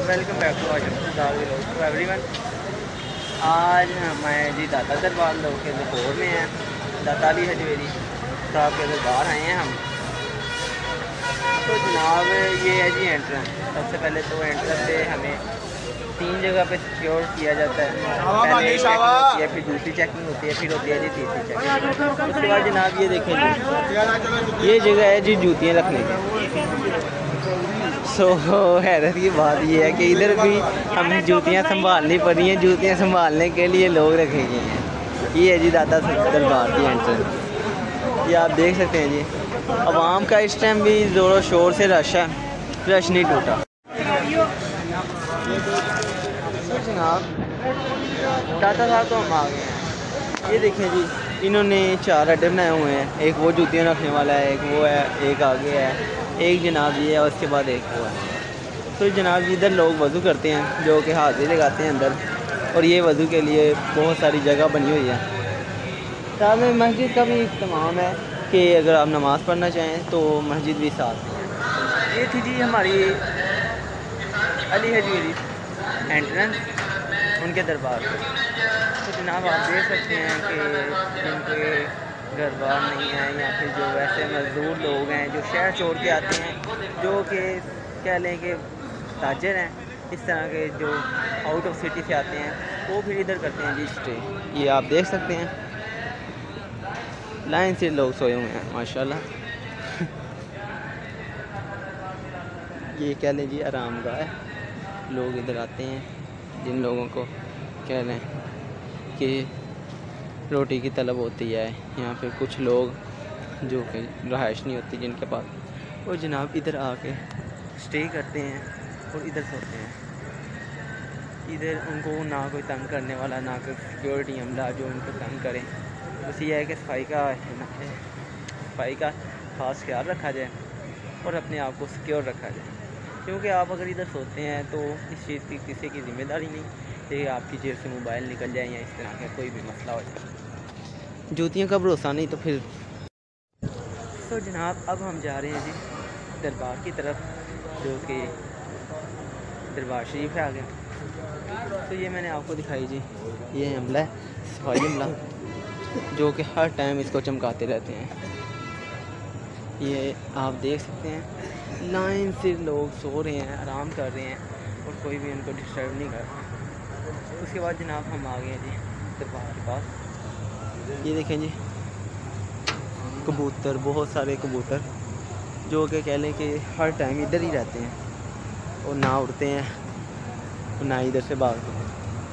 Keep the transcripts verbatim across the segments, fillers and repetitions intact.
Welcome back to to everyone. आज मैं जी दाता दरबार लोग के दरबार में हैं। दाता अली हजवेरी साहब के दरबार आए हैं हम। तो जनाब ये है जी एंट्रेंस। सबसे पहले तो एंट्रेंस से हमें तीन जगह पे सिक्योर किया जाता है। पहले एक चेकिंग होती है, फिर दूसरी चेकिंग होती है, फिर होती है जी तीसरी चेकिंग। उसके बाद जनाब ये देखें जी, ये जगह है जी जूतियाँ रखने की। सो so, हैरत की बात ये है कि इधर भी हमें जूतियाँ संभालनी पड़ी हैं। जूतियाँ संभालने के लिए लोग रखे गए हैं। ये है जी दाता दरबार की एंट्रेंस। ये आप देख सकते हैं जी। आवाम का इस टाइम भी ज़ोरों शोर से रश है, रश नहीं टूटा। तो जनाब दाता साहब तो हम आ गए हैं। ये देखें जी, इन्होंने चार अड्डे बनाए हुए हैं। एक वो जूतियाँ रखने वाला है, एक वो है, एक आगे है, एक जनाब ये है, उसके बाद एक वो है। तो जनाब इधर लोग वज़ू करते हैं, जो कि हाज़िरी लगाते हैं अंदर। और ये वज़ू के लिए बहुत सारी जगह बनी हुई है। साथ में मस्जिद का भी इख्तिमाम है कि अगर आप नमाज़ पढ़ना चाहें तो मस्जिद भी साथ में। ये थी जी हमारी अली हजवेरी एंट्रेंस उनके दरबार पर। तो जनाब आप देख सकते हैं कि जिनके घर बार नहीं है या फिर जो वैसे मज़दूर लोग हैं जो शहर छोड़ के आते हैं, जो कि कह लें कि ताजर हैं, इस तरह के जो आउट ऑफ सिटी से आते हैं, वो फिर इधर करते हैं जी स्टे। ये आप देख सकते हैं लाइन से लोग सोए हुए हैं माशाल्लाह। ये कह लें जी आराम गाह है। लोग इधर आते हैं जिन लोगों को कह लें कि रोटी की तलब होती है, या फिर कुछ लोग जो कि रहाइश नहीं होती जिनके पास, वो जनाब इधर आके स्टे करते हैं और इधर सोते हैं। इधर उनको ना कोई तंग करने वाला, ना कोई सिक्योरिटी अमला जो उनको तंग करे। बस ये है कि सफाई का सफाई का ख़ास ख्याल रखा जाए और अपने आप को सिक्योर रखा जाए। क्योंकि आप अगर इधर सोते हैं तो इस चीज़ की किसी की ज़िम्मेदारी नहीं कि आपकी जेब से मोबाइल निकल जाए या इस तरह का कोई भी मसला हो जाए। जूतियों का भरोसा नहीं तो फिर। तो जनाब अब हम जा रहे हैं जी दरबार की तरफ, जो कि दरबार शरीफ है आगे। तो ये मैंने आपको दिखाई जी, ये अमला है, सफाई अमला, जो कि हर टाइम इसको चमकाते रहते हैं। ये आप देख सकते हैं लाइन से लोग सो रहे हैं, आराम कर रहे हैं और कोई भी उनको डिस्टर्ब नहीं कर रहा। उसके बाद जनाब हम आ गए हैं जी दरबार के पास। ये देखें जी कबूतर, बहुत सारे कबूतर, जो कि कह लें कि हर टाइम इधर ही रहते हैं और ना उड़ते हैं और ना इधर से भागते हैं।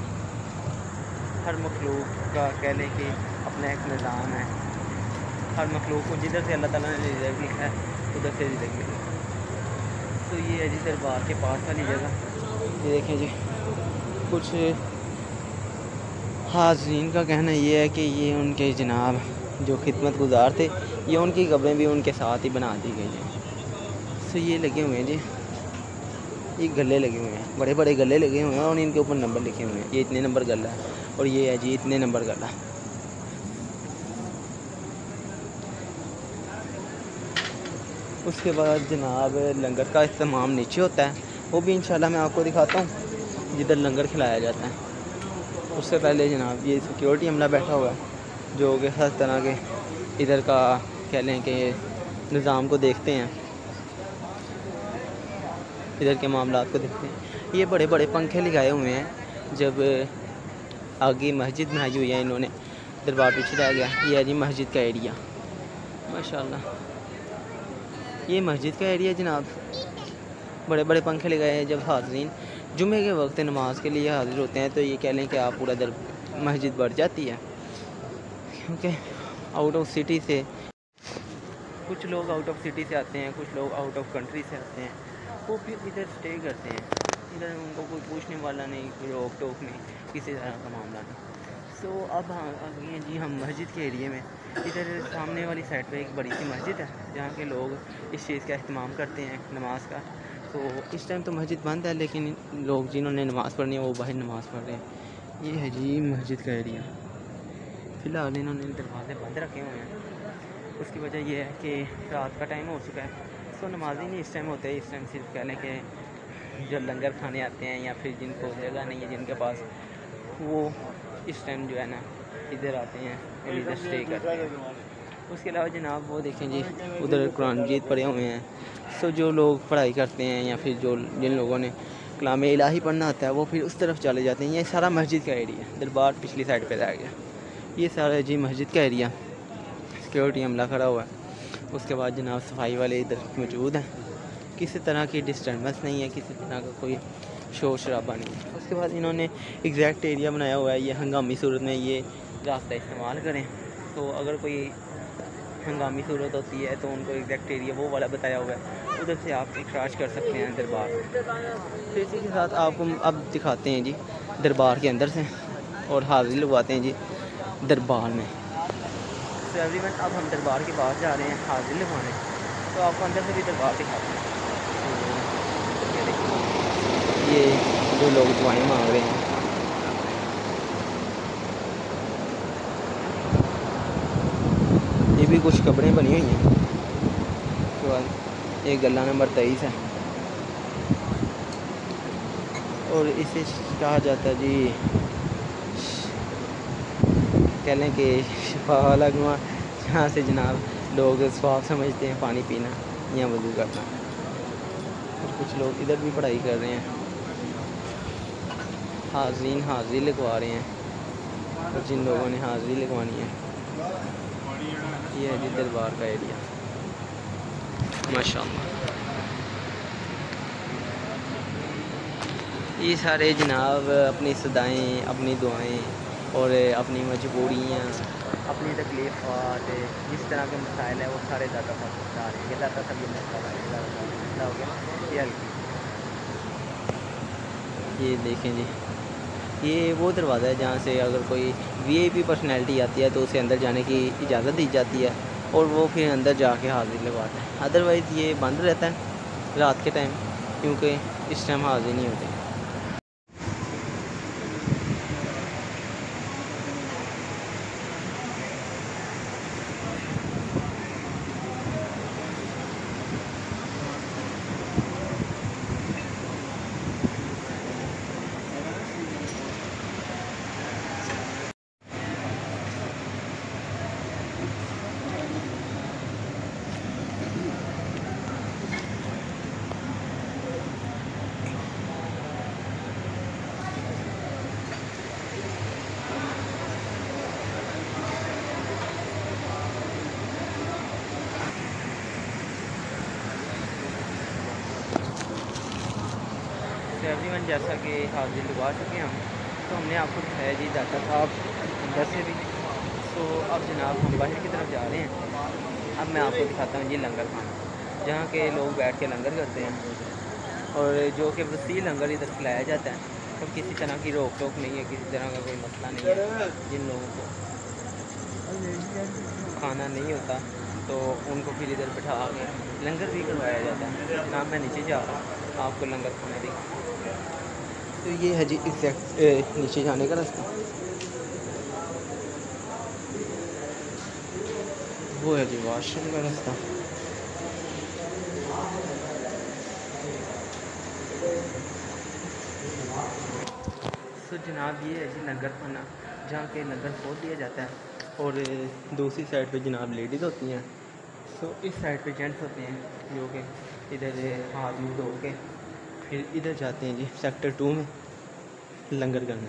हर मखलूक का कह लें कि अपना एक निज़ाम है। हर मखलूक को जिधर से अल्लाह ताला ने रिज़र्व लिखा है उधर से रिज़र्व लिखा है। तो ये है जी दरबार के पास वाली जगह। ये देखें जी, कुछ हाज़रीन का कहना ये है कि ये उनके जनाब जो खिदमत गुजार थे, ये उनकी कब्रें भी उनके साथ ही बना दी गई हैं। तो ये लगे हुए हैं जी, ये गले लगे हुए हैं, बड़े बड़े गले लगे हुए हैं और इनके ऊपर नंबर लिखे हुए हैं। ये इतने नंबर गला है और ये है जी इतने नंबर गला। उसके बाद जनाब लंगर का इस्तेमाल नीचे होता है, वो भी इंशाल्लाह मैं आपको दिखाता हूँ, जिधर लंगर खिलाया जाता है। उससे पहले जनाब ये सिक्योरिटी अमला बैठा हुआ है, जो कि हर तरह के इधर का कह लें कि निज़ाम को देखते हैं, इधर के मामलात को देखते हैं। ये बड़े बड़े पंखे लगाए हुए हैं। जब आगे मस्जिद बनाई हुई है इन्होंने, दरबार पीछे रह गया। ये है जी मस्जिद का एरिया माशाल्लाह। ये मस्जिद का एरिया जनाब, बड़े बड़े पंखे लगाए हैं। जब हाज़रीन जुमे के वक्त नमाज के लिए हाज़िर होते हैं तो ये कह लें कि आप पूरा दर मस्जिद बढ़ जाती है। क्योंकि आउट ऑफ सिटी से कुछ लोग आउट ऑफ सिटी से आते हैं, कुछ लोग आउट ऑफ कंट्री से आते हैं, वो फिर इधर स्टे करते हैं। इधर उनको कोई पूछने वाला नहीं, कोई रोक टोक नहीं, किसी तरह का मामला नहीं। सो so, अब हाँ आ गए हैं जी हम मस्जिद के एरिए में। इधर सामने वाली साइड पे एक बड़ी सी मस्जिद है, जहाँ के लोग इस चीज़ का अहतमाम करते हैं नमाज का। तो इस टाइम तो मस्जिद बंद है, लेकिन लोग जिन्होंने नमाज़ पढ़नी है वो बाहर नमाज़ पढ़ रहे हैं। ये है जी मस्जिद का एरिया। फ़िलहाल इन्होंने दरवाज़े बंद रखे हुए हैं। उसकी वजह यह है कि रात का टाइम हो चुका है, तो नमाज़ ही नहीं इस टाइम होते। इस टाइम सिर्फ कह लें कि जो लंगर खाने आते हैं या फिर जिनको जगह नहीं है जिनके पास, वो इस टाइम जो है ना इधर आते हैं और इधर स्टे करते हैं। उसके अलावा जनाब वो देखें जी, उधर कुरान मजीद पढ़े हुए हैं। सो जो लोग पढ़ाई करते हैं या फिर जो जिन लोगों ने कलाम इलाही पढ़ना आता है वो फिर उस तरफ चले जाते हैं। ये सारा मस्जिद का एरिया, दरबार पिछली साइड पे रह गया। ये सारा जी मस्जिद का एरिया, सिक्योरिटी अमला खड़ा हुआ है। उसके बाद जनाब सफाई वाले इधर मौजूद हैं, किसी तरह की डिस्टर्बेंस नहीं है, किसी तरह का कोई शोर शराबा नहीं है। उसके बाद इन्होंने एग्जैक्ट एरिया बनाया हुआ है, ये हंगामी सूरत में ये रास्ता इस्तेमाल करें। तो अगर कोई हंगामी सूरत होती है तो उनको एग्जैक्ट एरिया वो वाला बताया हुआ है, उधर से आप क्रॉस कर सकते हैं दरबार। तो इसी के साथ आपको अब दिखाते हैं जी दरबार के अंदर से और हाज़िरी लगवाते हैं जी दरबार में। तो एवरीवन अब हम दरबार के पास जा रहे हैं हाज़िरी लगवाने, तो आपको अंदर से भी दरबार दिखाते हैं। तो ये जो लोग दुआएं मांग रहे हैं, ये भी कुछ कब्रें बनी हुई हैं। उसके बाद एक गला नंबर तेईस है और इसे कहा जाता है जी, कह लें कि शिफा वाला कुआं, जहाँ से जनाब लोग स्वाब समझते हैं पानी पीना या वज़ू करना। और कुछ लोग इधर भी पढ़ाई कर रहे हैं, हाज़रीन हाज़िरी लगवा रहे हैं। और जिन लोगों ने हाज़िरी लगवानी है, ये है जी दरबार का एरिया माशाअल्लाह। ये सारे जनाब अपनी सदाएँ, अपनी दुआएं और अपनी मजबूरियाँ, अपनी तकलीफ़ात, जिस तरह के मसाइल हैं वो सारे दाता साहब बता रहे हैं कि दाता साहब ये मसला हो गया, ये हल की। ये देखें जी, ये वो दरवाज़ा है जहाँ से अगर कोई वीआईपी पर्सनैलिटी आती है तो उसे अंदर जाने की इजाज़त दी जाती है और वो फिर अंदर जाके हाज़िरी लगवाता है। अदरवाइज़ ये बंद रहता है रात के टाइम, क्योंकि इस टाइम हाज़िरी नहीं होती। तो एवरीवन जैसा कि हाज़िरी लगवा चुके हैं हम, तो हमने आपको दिखाया जी दाता साहब अंदर से भी। तो अब जनाब हम बाहर की तरफ जा रहे हैं। अब मैं आपको दिखाता हूँ जी लंगर खाना, जहाँ के लोग बैठ के लंगर करते हैं और जो कि वसी लंगर इधर खिलाया जाता है। तो किसी तरह की रोक टोक नहीं है, किसी तरह का कोई मसला नहीं है। जिन लोगों को खाना नहीं होता तो उनको फिर इधर बैठा के लंगर भी करवाया जाता है। जनाब मैं नीचे जा रहा हूँ, आपको लंगर खाने दिखा। तो ये है जी एग्जैक्ट नीचे जाने का रास्ता, वो है जी वॉशरूम का रास्ता। तो जनाब ये है जी लंगर खाना, जहाँ के लंगर खोल दिया जाता है और दूसरी साइड पे जनाब लेडीज़ होती हैं। तो इस साइड पे जेंट्स होते हैं जो कि इधर हाथ मुँह धो के फिर इधर जाते हैं जी सेक्टर टू में लंगर करना।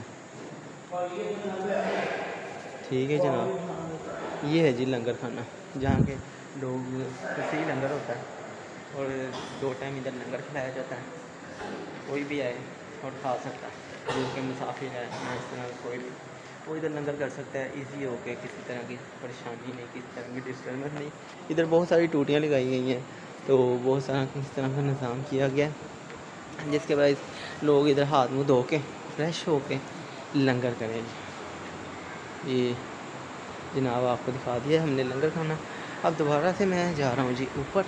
ठीक है जनाब, ये है जी लंगर खाना, जहाँ के लोग वसी लंगर होता है और दो टाइम इधर लंगर खिलाया जाता है। कोई भी आए और खा सकता है, जो कि मुसाफिर है ना, इस तरह कोई भी वो इधर लंगर कर सकता है ईजी हो के, किसी तरह की परेशानी नहीं, किसी तरह की डिस्टर्बेंस नहीं। इधर बहुत सारी टूटियाँ लगाई गई हैं, तो बहुत सारा इस तरह का निज़ाम किया गया है, जिसके बाद लोग इधर हाथ मुँह धो के फ्रेश हो के लंगर करें। ये जनाब आपको दिखा दिया हमने लंगर खाना। अब दोबारा से मैं जा रहा हूँ जी ऊपर।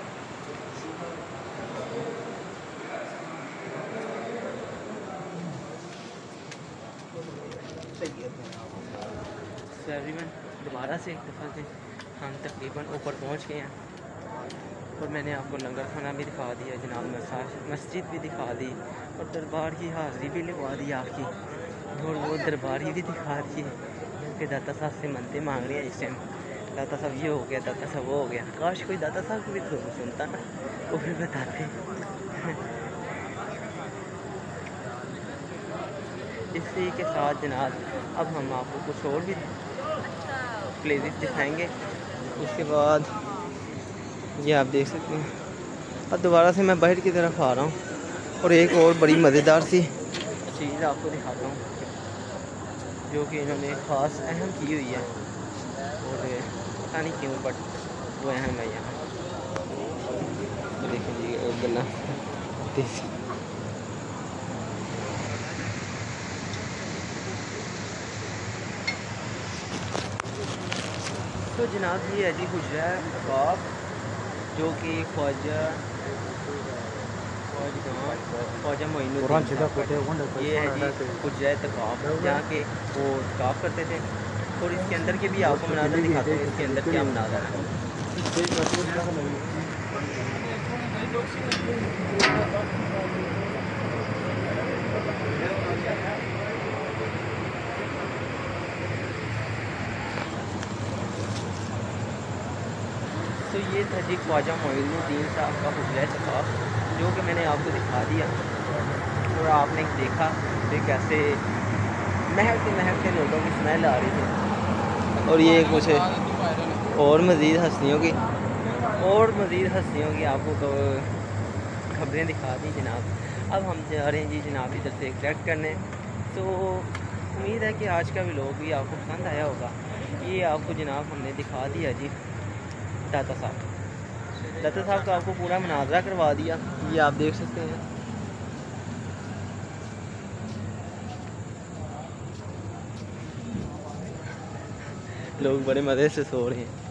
एवरीवन दोबारा से एक दफ़ा से हम तकरीबन ऊपर पहुँच गए हैं और मैंने आपको लंगर खाना भी दिखा दिया जनाब, मस्जिद भी दिखा दी और दरबार की हाज़िरी भी लगवा दी आपकी, और वो दरबारी भी दिखा दी कि दाता साहब से मनते मांग रहे हैं इस टाइम। दाता साहब ये हो गया, दाता साहब वो हो गया। काश कोई दाता साहब को भी तो सुनता ना, वो भी बताते। इसी के साथ जनाब अब हम आपको कुछ और भी प्लेसेस दिखाएंगे। उसके बाद ये आप देख सकते हैं, अब दोबारा से मैं बाहर की तरफ आ रहा हूँ और एक और बड़ी मज़ेदार सी चीज़ आपको दिखाता हूँ जो कि इन्होंने ख़ास अहम की हुई है, और पता नहीं क्यों बट वो अहम है यहाँ। देखें जी गला तो जनाब ये है जी हुजरा कबाब, जो कि ख्वाजा ख्वाजा मोइनुद्दीन, ये है जी हुजरा कबाब, जहाँ के वो कबाब करते थे। और इसके अंदर के भी आपको मनाज़र दिखाते हैं, इसके अंदर क्या मनाज़र है। तो ये था जी ख्वाजा मोइनुद्दीन साहब का हुजरा कबाब, जो कि मैंने आपको दिखा दिया और आपने देखा कि कैसे महकते महकते लोगों की स्मेल आ रही है। और ये कुछ और मज़ीद हस्तियों की और मज़ीद हस्तियों की आपको तो खबरें दिखा दी जनाब। अब हम जा रहे हैं जी जनाब इधर से ट्रैक करने। तो उम्मीद है कि आज का व्लॉग भी आपको पसंद आया होगा। ये आपको जनाब हमने दिखा दिया जी दाता साहब, दाता साहब का आपको पूरा मुनाजरा करवा दिया, ये आप देख सकते हैं। लोग बड़े मज़े से सो रहे हैं।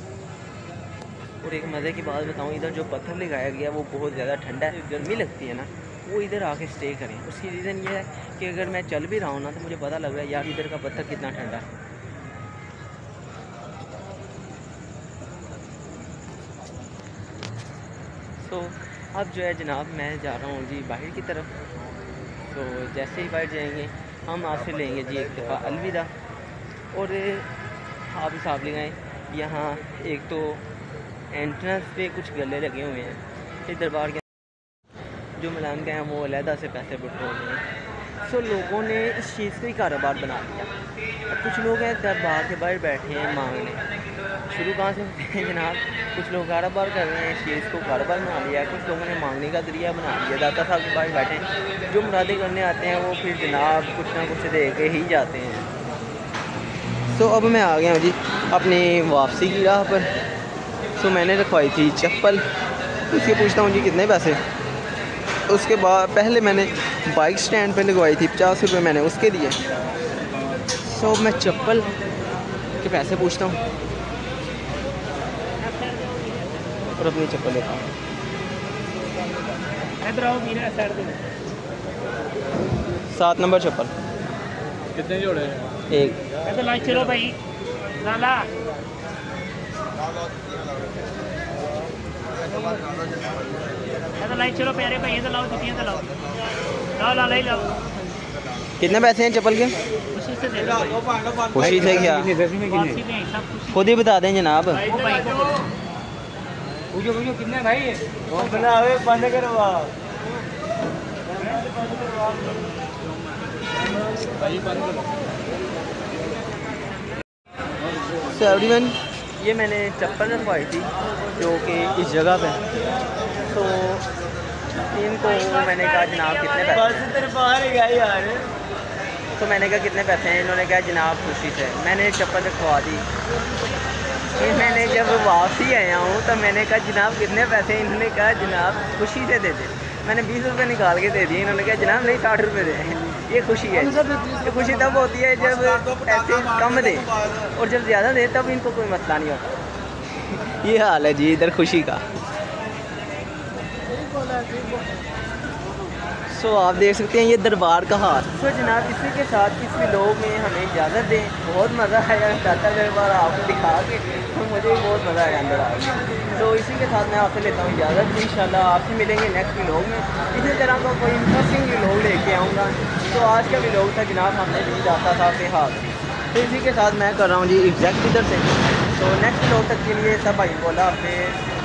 और एक मज़े की बात बताऊं, इधर जो पत्थर लगाया गया वो बहुत ज़्यादा ठंडा है, गर्मी लगती है ना, वो इधर आके स्टे करें। उसकी रीज़न ये है कि अगर मैं चल भी रहा हूँ ना तो मुझे पता लग रहा है यार इधर का पत्थर कितना ठंडा है। तो अब जो है जनाब मैं जा रहा हूँ जी बाहर की तरफ। तो जैसे ही बाहर जाएंगे हम आपसे लेंगे जी एक दफ़ा अलविदा। और आप हिसाब लगाएँ, यहाँ एक तो एंट्रेंस पे कुछ गले लगे हुए हैं, इस दरबार के जो मलंग हैं वो अलहदा से पैसे बटोर रहे हैं। सो लोगों ने इस चीज़ को ही कारोबार बना लिया। अब कुछ लोग हैं दरबार के बाहर बैठे हैं मांगने, शुरू कहाँ से होते हैं जनाब, कुछ लोग कारोबार कर रहे हैं, इस चीज़ को कारोबार बना लिया है। कुछ लोगों ने मांगने का ज़रिया बना लिया। दाता साहब के बाहर बैठे हैं, जो मुरादें करने आते हैं वो फिर जनाब कुछ ना कुछ दे के ही जाते हैं। तो अब मैं आ गया हूँ जी अपनी वापसी की राह पर। तो मैंने रखवाई थी चप्पल, उसके पूछता हूँ जी कितने पैसे। उसके बाद पहले मैंने बाइक स्टैंड पे लगवाई थी, पचास रुपये मैंने उसके दिए। तो मैं चप्पल के पैसे पूछता हूँ और अपनी चप्पल लेता हूँ। सात नंबर चप्पल कितने जोड़े? एक। चलो भाई नाला लाइट चलो प्यारे भाई, तो लाओ जुतियां तो लाओ, लाओ लाओ लाओ। कितने पैसे हैं चप्पल के? खुशी से दे दो। खुशी से क्या, खुद ही बता दें जनाब। कितने भाई बंद करो सो एवरीवन, ये मैंने चप्पल रखवाई थी जो कि इस जगह पे। तो इनको मैंने कहा जनाब कितने पैसे, यार तो मैंने कहा कितने पैसे हैं, इन्होंने कहा जनाब खुशी से। मैंने चप्पल रखवा दी। फिर मैंने जब वापसी आया हूँ तो मैंने कहा जनाब कितने पैसे, इन्होंने कहा जनाब खुशी से दे दे। मैंने बीस रुपये निकाल के दे दिए, इन्होंने कहा जनाब नहीं साठ रुपये दे। ये खुशी है। ये खुशी तब होती है जब ऐसे कम दे, और जब ज़्यादा दे तब इनको कोई मसला नहीं होता। ये हाल है जी इधर खुशी का। सो so, आप देख सकते हैं ये दरबार का हाल। तो so, जनाब इसी के साथ इस व्लॉग में हमें इजाज़त दें। बहुत मज़ा आया दाता दरबार आपको दिखा के। मुझे भी बहुत मज़ा आया अंदर आके। तो इसी के साथ मैं आपसे लेता हूँ इजाज़त। इंशाल्लाह आपसे मिलेंगे नेक्स्ट व्लॉग में, इसी तरह का कोई इंटरेस्टिंग व्लॉग लेके आऊँगा। तो आज का व्लॉग था जनाब, हमने दी जाता था बेहाल। तो इसी के साथ मैं कर रहा हूँ जी एग्जैक्ट इधर से। तो नेक्स्ट व्लॉग तक के लिए सब भाई बोला आपसे।